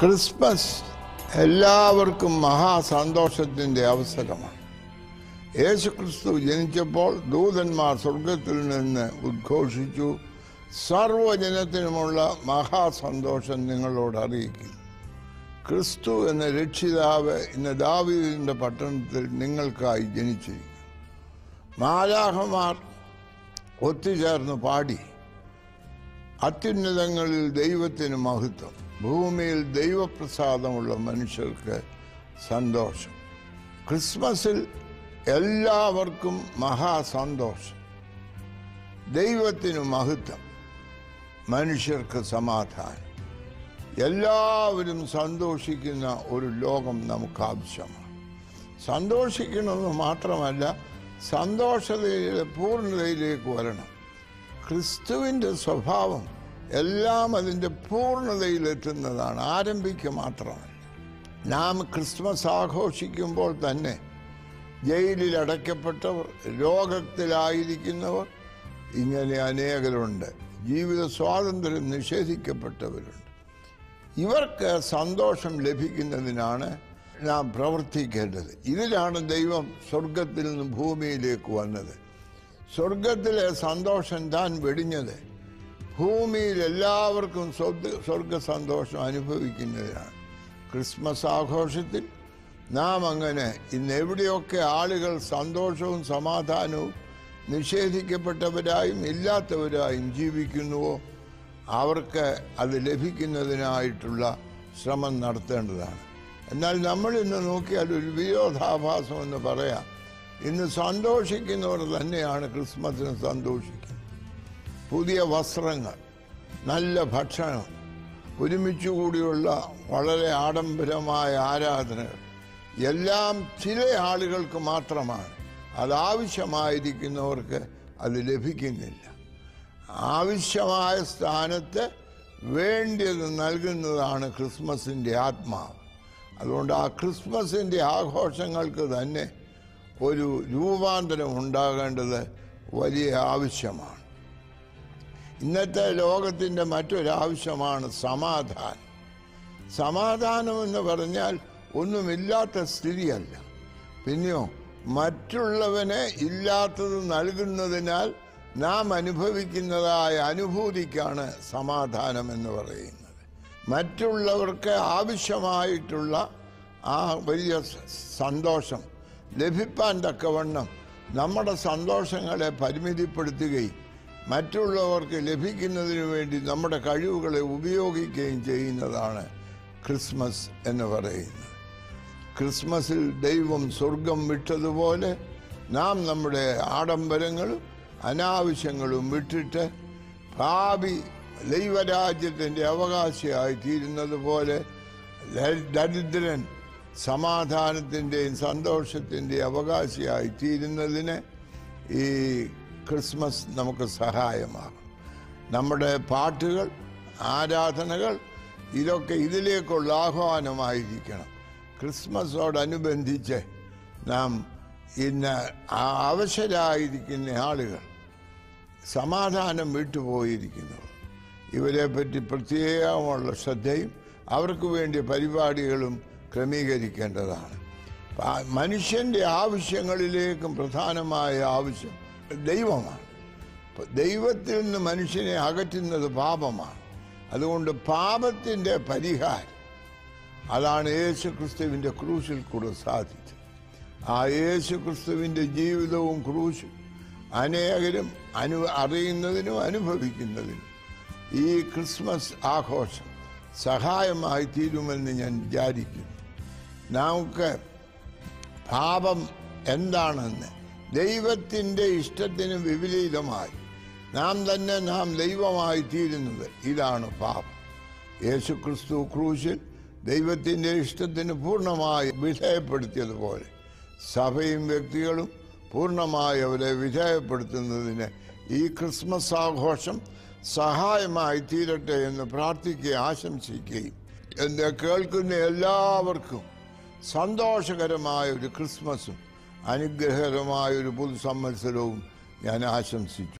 Christmas എല്ലാവർക്കും മഹാസന്തോഷത്തിൻ്റെ അവസരമാണ്. യേശുക്രിസ്തു ജനിച്ചപ്പോൾ ദൂതന്മാർ സ്വർഗത്തിൽ നിന്ന് ഉദ്ഘോഷിച്ചു, സർവ്വജനത്തിനുമുള്ള മഹാസന്തോഷം നിങ്ങളോട് അറിയിക്കുന്നു. ക്രിസ്തു എന്ന രക്ഷിതാവ് ഇന്ന് ദാവീദിന്റെ പട്ടണത്തിൽ നിങ്ങൾക്കായി ജനിച്ചിരിക്കുന്നു. മാലാഖമാർ ഒത്തുചേർന്ന് പാടി, അത്യുന്നതങ്ങളിൽ ദൈവത്തിന് മഹത്വം, ഭൂമിയിൽ ദൈവപ്രസാദമുള്ള മനുഷ്യർക്ക് സന്തോഷം. ക്രിസ്മസിൽ എല്ലാവർക്കും മഹാസന്തോഷം, ദൈവത്തിന് മഹത്വം, മനുഷ്യർക്ക് സമാധാനം. എല്ലാവരും സന്തോഷിക്കുന്ന ഒരു ലോകം നമുക്ക് ആവശ്യമാണ്. സന്തോഷിക്കണമെന്ന് മാത്രമല്ല, സന്തോഷതയുടെ പൂർണ്ണതയിലേക്ക് വരണം. ക്രിസ്തുവിൻ്റെ സ്വഭാവം എല്ലാം അതിൻ്റെ പൂർണ്ണതയിലെത്തുന്നതാണ്, ആരംഭിക്കുക മാത്രമല്ല. നാം ക്രിസ്മസ് ആഘോഷിക്കുമ്പോൾ തന്നെ ജയിലിൽ അടയ്ക്കപ്പെട്ടവർ, രോഗത്തിലായിരിക്കുന്നവർ, ഇങ്ങനെ അനേകരുണ്ട്. ജീവിത സ്വാതന്ത്ര്യം നിഷേധിക്കപ്പെട്ടവരുണ്ട്. ഇവർക്ക് സന്തോഷം ലഭിക്കുന്നതിനാണ് നാം പ്രവർത്തിക്കേണ്ടത്. ഇതിലാണ് ദൈവം സ്വർഗത്തിൽ നിന്ന് ഭൂമിയിലേക്ക് വന്നത്. സ്വർഗത്തിലെ സന്തോഷം താൻ വെടിഞ്ഞത് ഭൂമിയിൽ എല്ലാവർക്കും സ്വർഗ സന്തോഷം അനുഭവിക്കുന്നതിനാണ്. ക്രിസ്മസ് ആഘോഷത്തിൽ നാം അങ്ങനെ ഇന്ന് എവിടെയൊക്കെ ആളുകൾ സന്തോഷവും സമാധാനവും നിഷേധിക്കപ്പെട്ടവരായും ഇല്ലാത്തവരായും ജീവിക്കുന്നുവോ, അവർക്ക് അത് ലഭിക്കുന്നതിനായിട്ടുള്ള ശ്രമം നടത്തേണ്ടതാണ്. എന്നാൽ നമ്മൾ ഇന്ന് നോക്കിയാൽ ഒരു വിരോധാഭാസം എന്ന് പറയാം. ഇന്ന് സന്തോഷിക്കുന്നവർ തന്നെയാണ് ക്രിസ്മസിന് സന്തോഷിക്കുന്നത്. പുതിയ വസ്ത്രങ്ങൾ, നല്ല ഭക്ഷണം, ഒരുമിച്ച് കൂടിയുള്ള വളരെ ആഡംബരമായ ആരാധനകൾ എല്ലാം ചില ആളുകൾക്ക് മാത്രമാണ്. അതാവശ്യമായിരിക്കുന്നവർക്ക് അത് ലഭിക്കുന്നില്ല. ആവശ്യമായ സ്ഥാനത്ത് വേണ്ടിയത് നൽകുന്നതാണ് ക്രിസ്മസിൻ്റെ ആത്മാവ്. അതുകൊണ്ട് ആ ക്രിസ്മസിൻ്റെ ആഘോഷങ്ങൾക്ക് തന്നെ ഒരു രൂപാന്തരം ഉണ്ടാകേണ്ടത് വലിയ ആവശ്യമാണ്. ഇന്നത്തെ ലോകത്തിൻ്റെ മറ്റൊരാവശ്യമാണ് സമാധാനം. സമാധാനം എന്ന് പറഞ്ഞാൽ ഒന്നുമില്ലാത്ത സ്ഥിതിയല്ല, പിന്നെയോ മറ്റുള്ളവന് ഇല്ലാത്തത് നൽകുന്നതിനാൽ നാം അനുഭവിക്കുന്നതായ അനുഭൂതിക്കാണ് സമാധാനം എന്ന് പറയുന്നത്. മറ്റുള്ളവർക്ക് ആവശ്യമായിട്ടുള്ള ആ വലിയ സന്തോഷം ലഭിപ്പാൻ തക്കവണ്ണം നമ്മുടെ സന്തോഷങ്ങളെ പരിമിതിപ്പെടുത്തുകയും മറ്റുള്ളവർക്ക് ലഭിക്കുന്നതിന് വേണ്ടി നമ്മുടെ കഴിവുകളെ ഉപയോഗിക്കുകയും ചെയ്യുന്നതാണ് ക്രിസ്മസ് എന്ന് പറയുന്നത്. ക്രിസ്മസിൽ ദൈവം സ്വർഗം വിട്ടതുപോലെ നാം നമ്മുടെ ആഡംബരങ്ങളും അനാവശ്യങ്ങളും വിട്ടിട്ട് ഭാവി ദൈവരാജ്യത്തിൻ്റെ അവകാശിയായി തീരുന്നത് പോലെ ദരിദ്രൻ സമാധാനത്തിൻ്റെയും സന്തോഷത്തിൻ്റെയും അവകാശിയായി തീരുന്നതിന് ഈ ക്രിസ്മസ് നമുക്ക് സഹായമാകും. നമ്മുടെ പാട്ടുകൾ, ആരാധനകൾ ഇതൊക്കെ ഇതിലേക്കുള്ള ആഹ്വാനമായിരിക്കണം. ക്രിസ്മസോടനുബന്ധിച്ച് നാം ഇന്ന് അവശരായിരിക്കുന്ന ആളുകൾ, സമാധാനം വിട്ടുപോയിരിക്കുന്നവർ, ഇവരെപ്പറ്റി പ്രത്യേകമുള്ള ശ്രദ്ധയും അവർക്ക് വേണ്ടിയ പരിപാടികളും ക്രമീകരിക്കേണ്ടതാണ്. മനുഷ്യൻ്റെ ആവശ്യങ്ങളിലേക്കും പ്രധാനമായ ആവശ്യം ദൈവമാണ്. ദൈവത്തിൽ നിന്ന് മനുഷ്യനെ അകറ്റുന്നത് പാപമാണ്. അതുകൊണ്ട് പാപത്തിൻ്റെ പരിഹാരം അതാണ് യേശുക്രിസ്തുവിൻ്റെ ക്രൂശിൽ കൂടെ സാധിച്ചത്. ആ യേശുക്രിസ്തുവിൻ്റെ ജീവിതവും ക്രൂശും അനേകരും അറിയുന്നതിനും അനുഭവിക്കുന്നതിനും ഈ ക്രിസ്മസ് ആഘോഷം സഹായമായി തീരുമെന്ന് ഞാൻ വിചാരിക്കുന്നു. നമുക്ക് പാപം എന്താണെന്ന്, ദൈവത്തിൻ്റെ ഇഷ്ടത്തിന് വിപരീതമായി നാം ദൈവമായി തീരുന്നത്, ഇതാണ് പാപം. യേശുക്രിസ്തു ക്രൂശിൽ ദൈവത്തിൻ്റെ ഇഷ്ടത്തിന് പൂർണ്ണമായി വിധേയപ്പെടുത്തിയതുപോലെ സഭയും വ്യക്തികളും പൂർണ്ണമായി അവരെ വിധേയപ്പെടുത്തുന്നതിന് ഈ ക്രിസ്മസ് ആഘോഷം സഹായമായി തീരട്ടെ എന്ന് പ്രാർത്ഥിക്കുകയും ആശംസിക്കുകയും എന്നെ കേൾക്കുന്ന എല്ലാവർക്കും സന്തോഷകരമായ ഒരു ക്രിസ്മസും അനുഗ്രഹകരമായ ഒരു പുതുസംവത്സരവും ഞാൻ ആശംസിച്ചു.